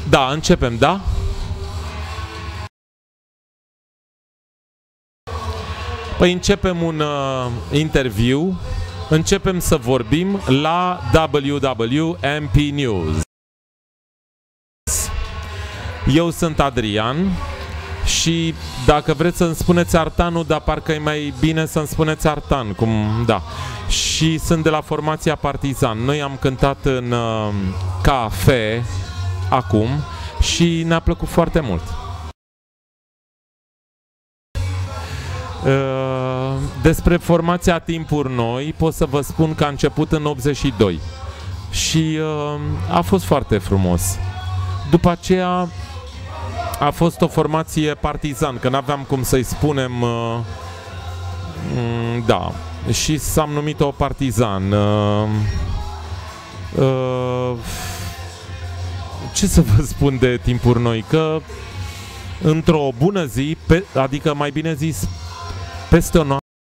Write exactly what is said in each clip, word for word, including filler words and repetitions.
Da, începem, da? Păi începem un uh, interviu, începem să vorbim la W W M P News. Eu sunt Adrian și dacă vreți să-mi spuneți Artanul, dar parcă e mai bine să-mi spuneți Artan, cum, da. Și sunt de la formația Partizan. Noi am cântat în uh, cafe acum și ne-a plăcut foarte mult. Uh, despre formația Timpuri Noi pot să vă spun că a început în optzeci și doi și uh, a fost foarte frumos. După aceea a fost o formație Partizan, că n-aveam cum să-i spunem, uh, da, și s-am numit-o Partizan. Uh, uh, ce să vă spun de Timpuri Noi? Că într-o bună zi, pe, adică mai bine zis, peste o noapte,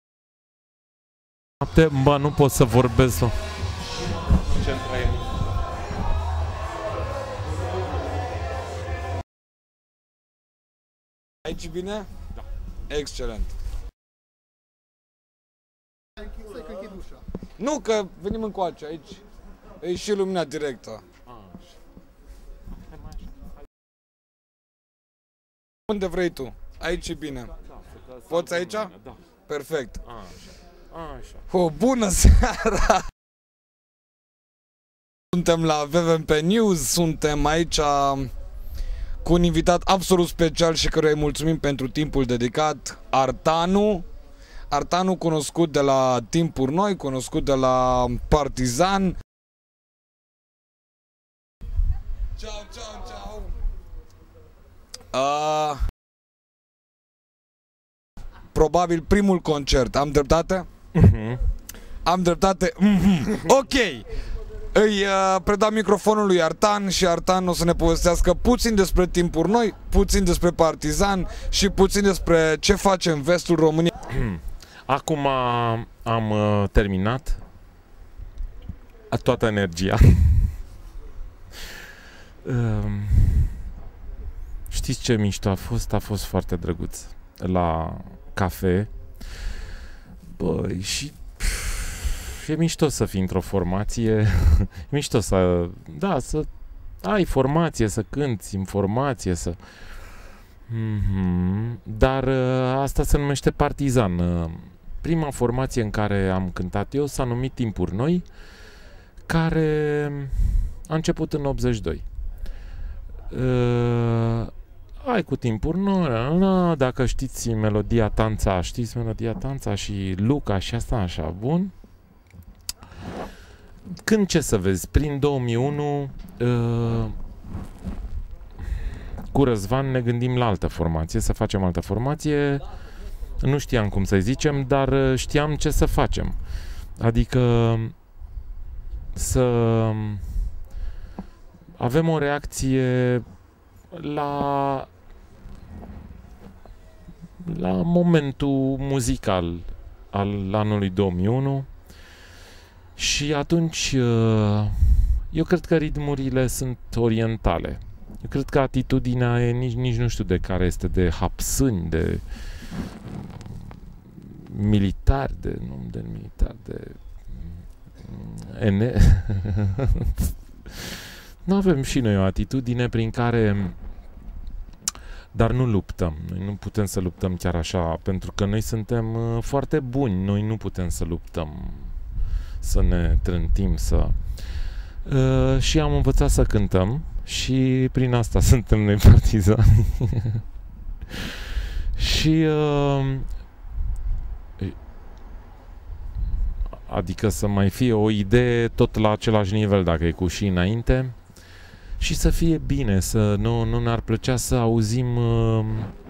bă, nu pot să vorbesc. Aici bine? Da. Excelent. Nu, că venim încoace, aici e și lumina directă. Unde vrei tu? Aici e bine. Poți aici? Da. Perfect. Așa. O bună seara! Suntem la W W M P News, suntem aici cu un invitat absolut special și căruia îi mulțumim pentru timpul dedicat, Artanu. Artanu cunoscut de la Timpuri Noi, cunoscut de la Partizan. Ciao, ciao, ciao! Uh, probabil primul concert, am dreptate? Uh-huh. Am dreptate? Mm-hmm. Ok! Îi uh, predam microfonul lui Artan și Artan o să ne povestească puțin despre Timpuri Noi, puțin despre Partizan și puțin despre ce face în vestul României. Acum am uh, terminat toată energia. uh, știți ce mișto a fost? A fost foarte drăguț la cafe. Băi, și e mișto să fii într-o formație, e mișto să, da, să ai formație, să cânti în formație, să... Mm-hmm. Dar uh, asta se numește Partizan. Uh, prima formație în care am cântat eu s-a numit Timpuri Noi, care a început în optzeci și doi. Uh, hai cu Timpuri Noi, dacă știți melodia Tanța, știți melodia Tanța și Luca și asta așa, bun? Când, ce să vezi, prin două mii unu uh, cu Răzvan ne gândim la altă formație, să facem altă formație. Nu știam cum să zicem, dar știam ce să facem. Adică să avem o reacție la la momentul muzical al anului două mii unu. Și atunci, eu cred că ritmurile sunt orientale. Eu cred că atitudinea e nici, nici nu știu de care este, de hapsâni, de militari, de, nu de militari, de ene... Nu avem și noi o atitudine prin care, dar nu luptăm. Noi nu putem să luptăm chiar așa, pentru că noi suntem foarte buni. Noi nu putem să luptăm, să ne trântim, să... Uh, și am învățat să cântăm și prin asta suntem noi partizani. Și uh, adică să mai fie o idee tot la același nivel, dacă e cu și înainte, și să fie bine, să nu, nu ne-ar plăcea să auzim uh,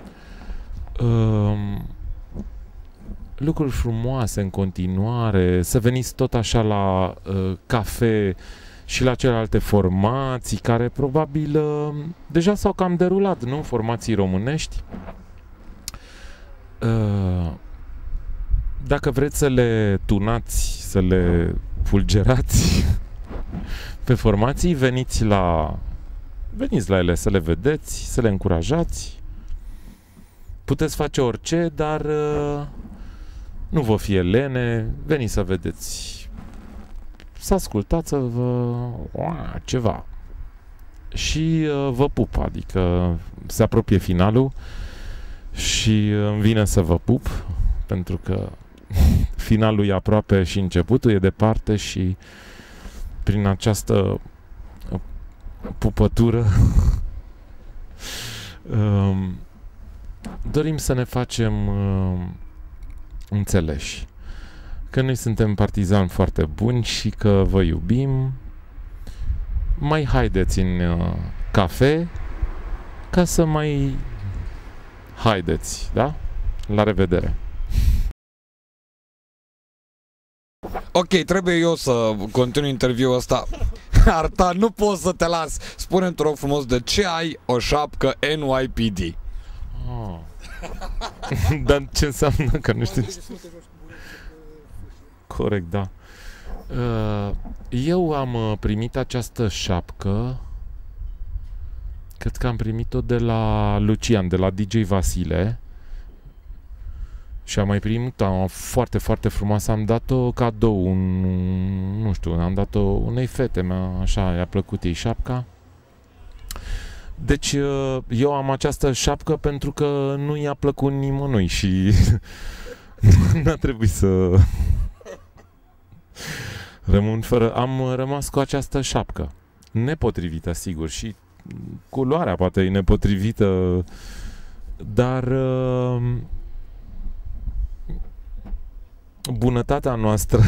uh, lucruri frumoase în continuare, să veniți tot așa la uh, cafe și la celelalte formații care probabil uh, deja s-au cam derulat, nu? Formații românești. Uh, dacă vreți să le tunați, să le fulgerați pe formații, veniți la veniți la ele să le vedeți, să le încurajați. Puteți face orice, dar uh, nu vă fie lene, veniți să vedeți, să ascultați, să vă... Ua, ceva. Și uh, vă pup, adică se apropie finalul și îmi vine să vă pup, pentru că finalul e aproape și începutul e departe și prin această pupătură um, dorim să ne facem um, înțeleși că noi suntem partizani foarte buni și că vă iubim. Mai haideți în uh, cafe ca să mai haideți, da? La revedere! Ok, trebuie eu să continui interviul ăsta. Artan, nu pot să te las. Spune-mi, te rog frumos, de ce ai o șapcă N Y P D? Oh. Dar ce înseamnă? Că nu știu. Corect, da. Eu am primit această șapcă, cred că am primit-o de la Lucian, de la D J Vasile. Și am mai primit-o foarte, foarte frumoasă. Am dat-o cadou, un, nu știu, am dat-o unei fete mea, așa, i-a plăcut ei șapca. Deci eu am această șapcă pentru că nu i-a plăcut nimănui și n-a trebuit să rămân fără. Am rămas cu această șapcă. Nepotrivită, sigur, și culoarea poate e nepotrivită, dar bunătatea noastră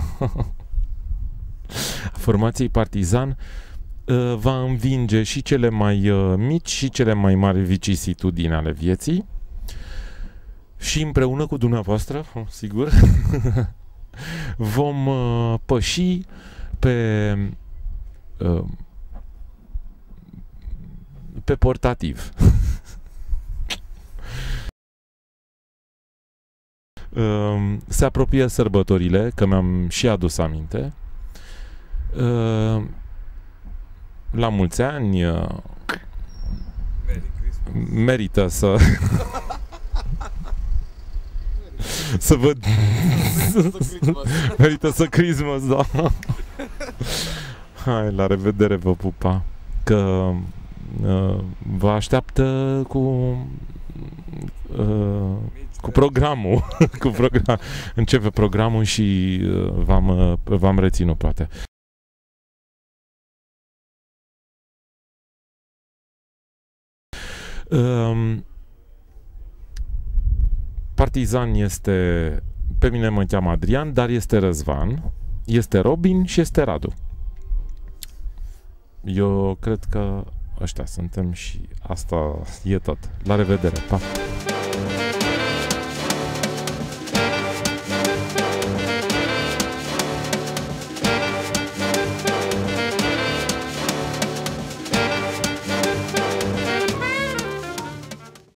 a formației Partizan va învinge și cele mai mici și cele mai mari vicisitudini ale vieții și împreună cu dumneavoastră, sigur, vom păși pe pe portativ. Se apropie sărbătorile, că mi-am și adus aminte. La mulți ani merită să să văd merită să Christmas, da. Hai, la revedere, vă pupa, că vă așteaptă cu uh, cu programul. cu program. Începe programul și uh, v-am, uh, v-am reținut, poate. Um, Partizan este... Pe mine mă cheamă Adrian, dar este Răzvan, este Robin și este Radu. Eu cred că ăștia suntem și asta e tot. La revedere, pa!